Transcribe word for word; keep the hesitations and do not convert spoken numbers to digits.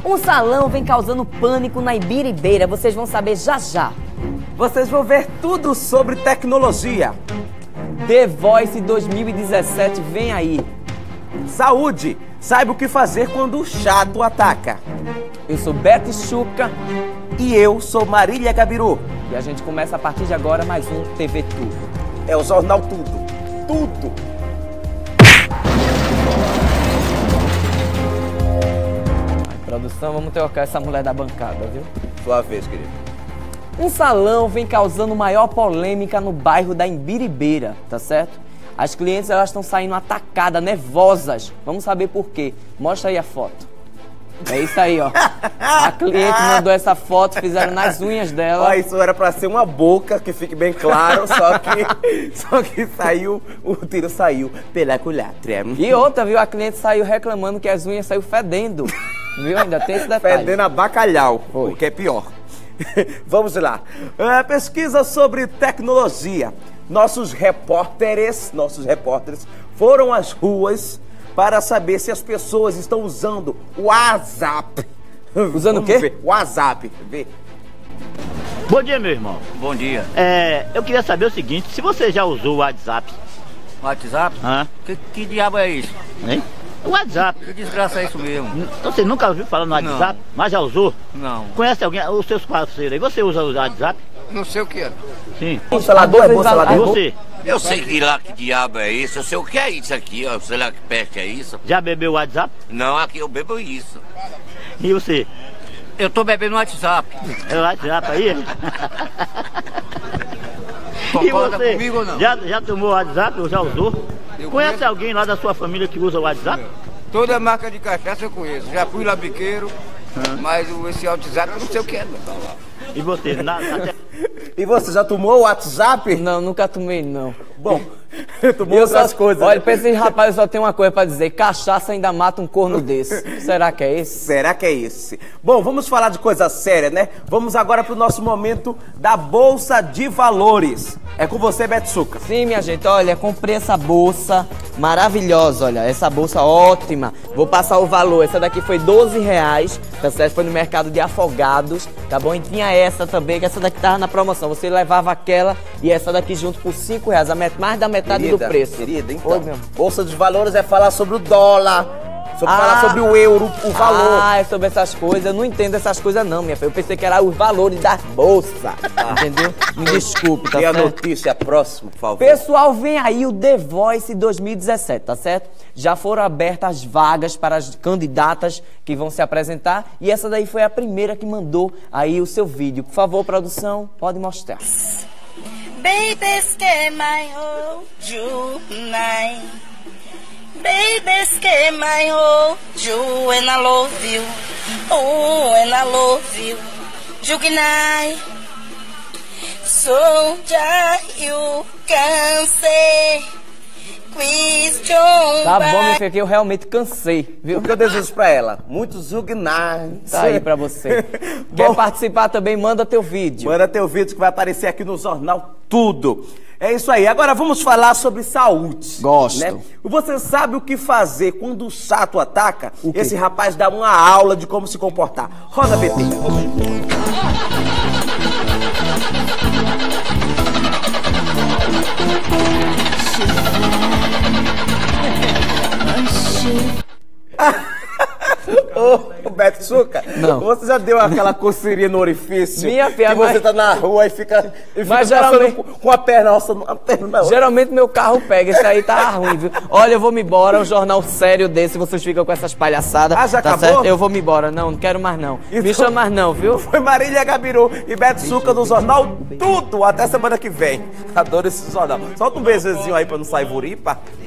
Um salão vem causando pânico na Ibiribeira, vocês vão saber já já. Vocês vão ver tudo sobre tecnologia. The Voice dois mil e dezessete vem aí. Saúde, saiba o que fazer quando o chato ataca. Eu sou Beto Chuca. E eu sou Marília Gabiru. E a gente começa a partir de agora mais um T V Tudo. É o Jornal Tudo. Tudo. Produção, vamos trocar essa mulher da bancada, viu? Sua vez, querido. Um salão vem causando maior polêmica no bairro da Ibiribeira, tá certo? As clientes elas estão saindo atacadas, nervosas. Vamos saber por quê. Mostra aí a foto. É isso aí, ó. A cliente mandou essa foto, fizeram nas unhas dela. Ó, isso era pra ser uma boca, que fique bem claro, só que, só que saiu, o tiro saiu pela culatra. E outra, viu? A cliente saiu reclamando que as unhas saiu fedendo. Viu? Ainda tem esse detalhe. Fedendo a bacalhau, Foi. o que é pior. Vamos lá. É, pesquisa sobre tecnologia. Nossos repórteres, nossos repórteres foram às ruas para saber se as pessoas estão usando o WhatsApp. Usando o quê? Ver. WhatsApp. Vê. Bom dia, meu irmão. Bom dia. É, eu queria saber o seguinte, se você já usou o WhatsApp. WhatsApp? Hã? Que, que diabo é isso? Hein? O WhatsApp. Que desgraça é isso mesmo? N- Você nunca ouviu falar no WhatsApp, mas já usou? Não. Conhece alguém, os seus parceiros aí, você usa o WhatsApp? Não sei o que é. Sim. Bolselador, é E bolselador? você? Eu sei que lá que diabo é isso, eu sei o que é isso aqui, ó. Sei lá que peste é isso. Já bebeu o WhatsApp? Não, aqui eu bebo isso. E você? Eu tô bebendo WhatsApp. É o WhatsApp aí? E Concorda você? comigo ou não? Já, já tomou o WhatsApp ou já usou? Eu Conhece conheço. alguém lá da sua família que usa o WhatsApp? Toda marca de cachaça eu conheço. Já fui labiqueiro, mas o- esse WhatsApp eu não sei o que é. Não. E você? Na, até... E você já tomou o WhatsApp? Não, nunca tomei, não. Bom, tomou Eu outras só, coisas. Olha, pra esse rapaz, eu só tenho uma coisa pra dizer. Cachaça ainda mata um corno desse. Será que é esse? Será que é esse? Bom, vamos falar de coisa séria, né? Vamos agora pro nosso momento da Bolsa de Valores. É com você, Beto Chuca. Sim, minha gente, olha, comprei essa bolsa maravilhosa, olha, essa bolsa ótima. Vou passar o valor, essa daqui foi doze reais, tá certo? Foi no mercado de Afogados, tá bom? E tinha essa também, que essa daqui tava na promoção. Você levava aquela e essa daqui junto por cinco reais, a met mais da metade Querida, do preço. Querida, então, Oi, meu. Bolsa de Valores é falar sobre o dólar, sobre Ah. falar sobre o euro, o valor. Ah, é sobre essas coisas. Eu não entendo essas coisas não, minha filha. Eu pensei que era os valores da bolsa, entendeu? Me desculpe, tá E a certo? notícia próxima, por favor. Pessoal, vem aí o The Voice dois mil e dezessete, tá certo? Já foram abertas as vagas para as candidatas que vão se apresentar e essa daí foi a primeira que mandou aí o seu vídeo. Por favor, produção, pode mostrar. Baby's came I hold you night. Baby's came I hold you and I love you. Oh, and I love you. You can I. So just you can say. Question Tá bom, minha back. filha, que eu realmente cansei, viu? O que eu desejo pra ela? Muito Zugnar. Tá aí pra você. Quer Bom, participar também? Manda teu vídeo. manda teu vídeo que vai aparecer aqui no Jornal Tudo. É isso aí. Agora vamos falar sobre saúde. Gosto. Né? Você sabe o que fazer quando o chato ataca? O quê? Esse rapaz dá uma aula de como se comportar. Roda, B T. Ô, Beto Chuca, Não. você já deu aquela coceirinha no orifício? Minha filha, que você mas- tá na rua e fica, e fica Mas passando geralmente- com com uma perna alça numa perna na outra. Geralmente meu carro pega, esse aí tá ruim, viu? Olha, eu vou me embora, um jornal sério desse, vocês ficam com essas palhaçadas. Ah, já tá acabou? certo? Eu vou me embora, não, não quero mais não. Me Então- chama mais não, viu? Foi Marília Gabiru e Beto Chuca do Jornal Tudo. Até semana que vem. Adoro esse jornal. Solta um beijozinho aí pra não sair vuripa.